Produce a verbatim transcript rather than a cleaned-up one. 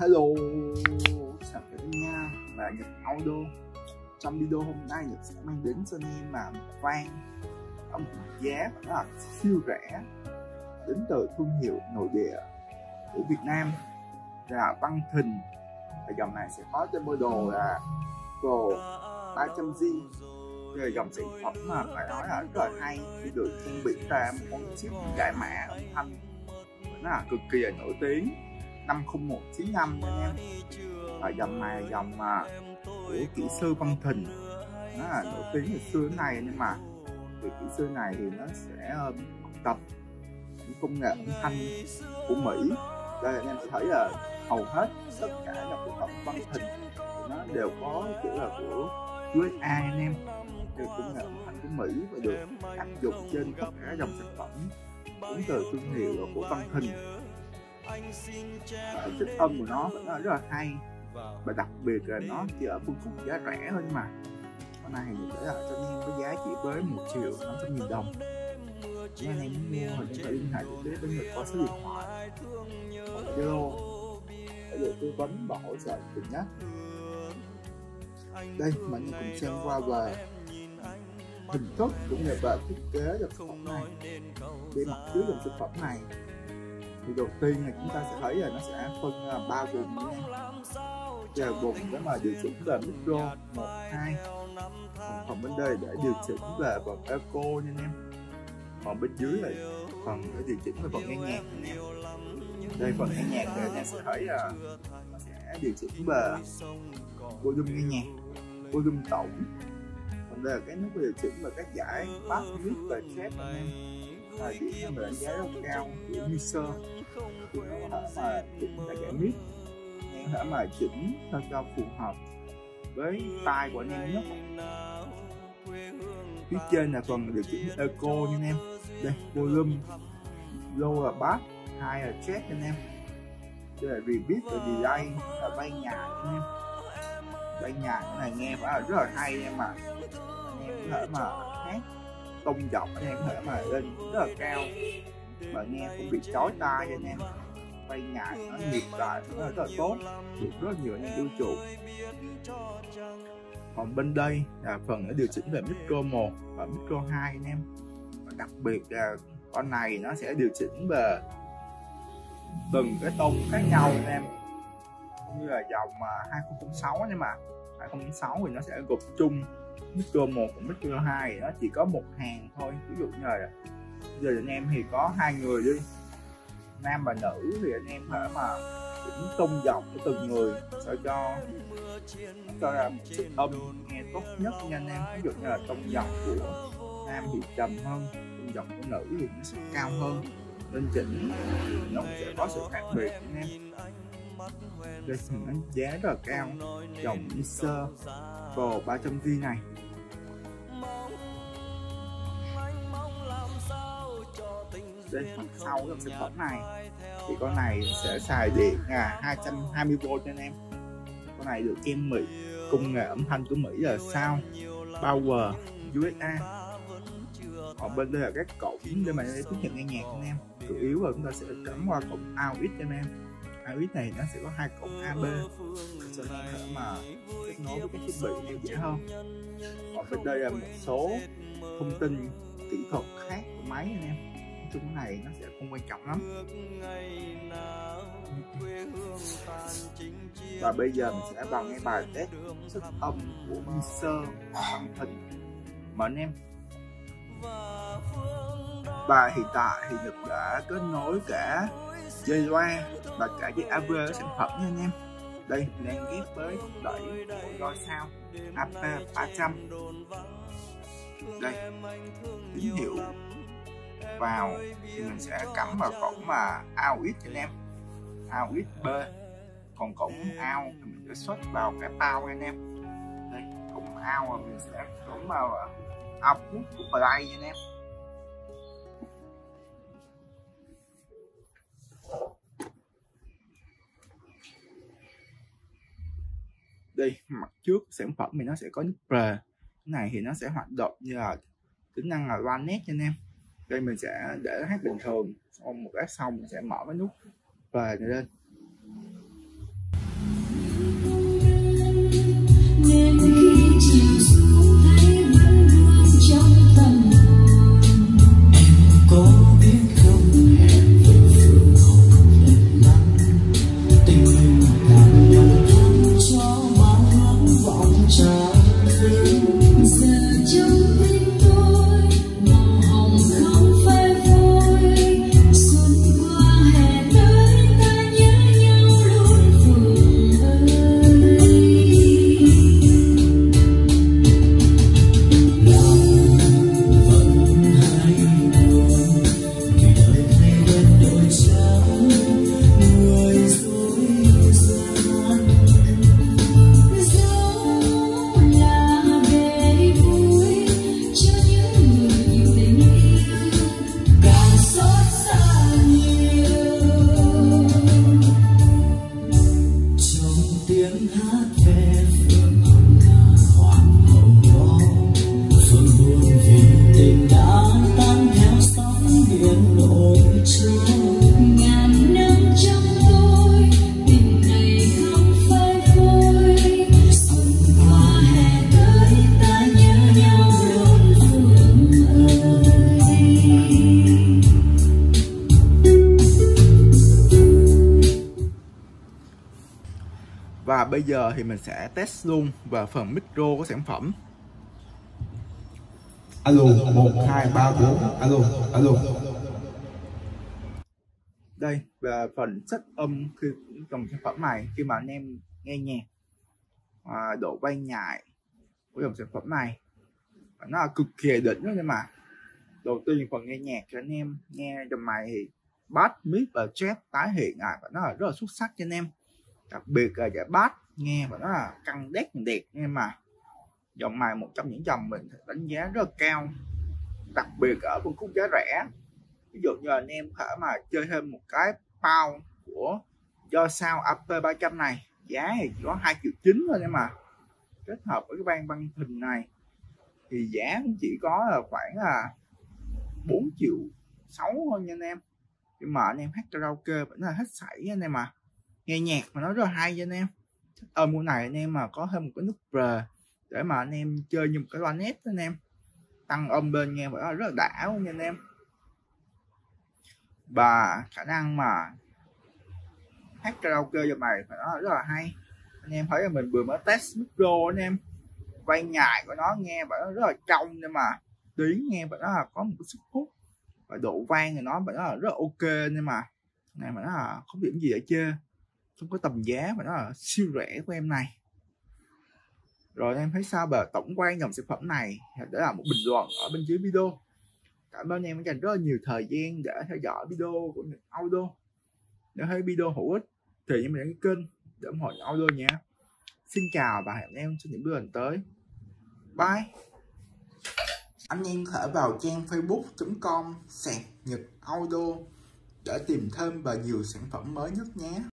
Hello, chào các em nha, và Nhật Auto. Trong video hôm nay Nhật sẽ mang đến cho anh em là một van ở một giá rất là siêu rẻ đến từ thương hiệu nội địa của Việt Nam là Văn Thình. Và dòng này sẽ có trên model là Pro ba trăm G. Đây là dòng sản phẩm mà phải nói là rất là hay khi được trang bị ra một con chip giải mã âm thanh nó là cực kỳ là nổi tiếng năm không một chín năm nha anh em. Và dòng này là dòng mà của kỹ sư Văn Thình, nó là nổi tiếng từ xưa đến nay, nhưng mà từ kỹ sư này thì nó sẽ học tập những công nghệ âm thanh của Mỹ. Đây anh em sẽ thấy là hầu hết tất cả các sản phẩm Văn Thình thì nó đều có kiểu là của u ét a anh em, đều công nghệ âm thanh của Mỹ và được áp dụng trên tất cả dòng sản phẩm đến từ thương hiệu của Văn Thình. Chất âm của nó vẫn là rất là hay, và đặc biệt là nó chỉ ở phân khúc giá rẻ thôi, nhưng mà con này thì để lại cho anh em với giá chỉ với một triệu năm trăm nghìn đồng. Nếu anh em muốn mua thì chúng ta liên hệ trực tiếp với người có số điện thoại hoặc Zalo để được tư vấn và hỗ trợ từng nhất. Đây mà anh cùng xem qua về hình thức cũng như về thiết kế dòng sản phẩm này. Bên mặt dưới dòng sản phẩm này thì đầu tiên là chúng ta sẽ thấy là nó sẽ phân là ba vùng nha. Đây là vùng để mà điều chỉnh về micro một, hai. Còn phần bên đây để điều chỉnh về phần echo nha anh em. Còn bên dưới là phần để điều chỉnh về phần nghe nhạc anh em. Đây phần nghe nhạc thì anh em sẽ thấy là nó sẽ điều chỉnh về volume nghe nhạc, volume tổng. Còn đây là cái nút điều chỉnh về các giải bass, mid và chép anh em. Là điểm mà đánh giá rất cao của mixer, thì nó có thể mà chỉnh tại cái mix, em có thể mà chỉnh sao cho phù hợp với tai của anh em nhất. Phía trên là phần điều chỉnh echo nha anh em. Đây volume, low là bass, high là chép anh em. Đây là repeat và delay, là bay nhạc anh em. Bay nhạc cái này nghe phải là rất là hay anh em, mà anh em có thể mà hát tông giọng anh em có thể mà lên rất là cao mà nghe không bị chói tai anh em. Bay nhạc nó nhịp lại nó rất là tốt, được rất nhiều anh em yêu chuộng. Còn bên đây là phần để điều chỉnh về micro một và micro hai anh em. Và đặc biệt là con này nó sẽ điều chỉnh về từng cái tông khác nhau anh em, như là dòng hai không không sáu, nhưng mà hai không không sáu thì nó sẽ gộp chung micro một và micro hai, nó chỉ có một hàng thôi. Ví dụ như là giờ anh em thì có hai người đi, nam và nữ, thì anh em thể mà chỉnh tông giọng của từng người sao cho nó cho ra một chất âm nghe tốt nhất nha anh em. Ví dụ như là tông giọng của nam thì trầm hơn, tông giọng của nữ thì nó sẽ cao hơn, nên chỉnh nó sẽ có sự khác biệt anh em. Đây thì nó giá rất là cao, dòng mixer Pro ba trăm G này. Đây phần sau trong sản phẩm này thì con này sẽ xài điện là hai trăm hai mươi vôn anh em. Con này được trang bị công nghệ âm thanh của Mỹ là Sound Power u ét a. Còn bên đây là các cổng để mà tiếp nhận nghe nhạc anh em. Chủ yếu là chúng ta sẽ cắm qua cổng a u ích cho anh em. a u ích này nó sẽ có hai cổng a bê cho nên thể mà kết nối với các thiết bị em dễ hơn. Còn bên đây là một số thông tin kỹ thuật khác của máy anh em. Chung cái này nó sẽ không quan trọng lắm. Và bây giờ mình sẽ vào nghe bài test sức âm của mixer Văn Thình mà anh em. Và hiện tại thì Nhật đã kết nối cả dây loa và cả dây a vê ở sản phẩm nha anh em. Đây mình đang ghép với đẩy của loa sao a pê ba trăm. Đây tín hiệu vào thì mình sẽ cắm vào cổng mà a u ích anh em, a u ích B. Còn cổng out thì mình sẽ xuất vào cái bao anh em. Đây cổng out mà mình sẽ cắm vào output của play anh em. Đây mặt trước sản phẩm thì nó sẽ có nút play, cái này thì nó sẽ hoạt động như là tính năng là loa net cho anh em. Đây mình sẽ để hát bình thường, xong một lát xong mình sẽ mở cái nút play này lên. Và bây giờ thì mình sẽ test luôn vào phần micro của sản phẩm. Alo, một, hai, ba, bốn, alo, alo. Đây về phần chất âm khi dòng sản phẩm này, khi mà anh em nghe nhạc, à, độ vang nhại của dòng sản phẩm này nó là cực kỳ đỉnh đó. Nhưng mà đầu tiên phần nghe nhạc cho anh em nghe dòng này thì bass, mid và jet tái hiện lại và nó là rất là xuất sắc cho anh em. Đặc biệt là giải bass nghe và nó là căng đét đẹp, nhưng mà dòng này một trong những dòng mình đánh giá rất là cao, đặc biệt ở phân khúc giá rẻ. Ví dụ như anh em có thể mà chơi thêm một cái pound của do sao a pê ba trăm này, giá thì chỉ có hai triệu chín thôi, nhưng mà kết hợp với cái van băng hình này thì giá cũng chỉ có là khoảng là bốn triệu sáu thôi nha anh em. Nhưng mà anh em hát karaoke vẫn là hết sảy anh em, mà nghe nhạc mà nó rất là hay cho anh em. Ở mùa này anh em mà có thêm một cái nút R để mà anh em chơi như một cái loa net anh em, tăng âm bên nghe vẫn là rất là đã luôn nha anh em. Và khả năng mà hát karaoke giờ này phải nói là rất là hay. Anh em thấy là mình vừa mới test micro anh em, vang nhại của nó nghe phải rất là trong, nhưng mà tiếng nghe phải nó là có một cái sức hút, và độ vang thì nó phải nó là rất là ok. Nhưng mà này mà nó là không điểm gì để chê, không có tầm giá và nó là siêu rẻ của em này. Rồi em thấy sao về tổng quan dòng sản phẩm này, để là một bình luận ở bên dưới video. Cảm ơn em đã dành rất là nhiều thời gian để theo dõi video của Nhật Auto. Nếu thấy video hữu ích thì nhớ mình đăng ký kênh để ủng hộ Nhật Auto nha. Xin chào và hẹn gặp em trong những video lần tới. Bye. Anh em có thể vào trang facebook chấm com sạc Nhật Auto để tìm thêm và nhiều sản phẩm mới nhất nhé.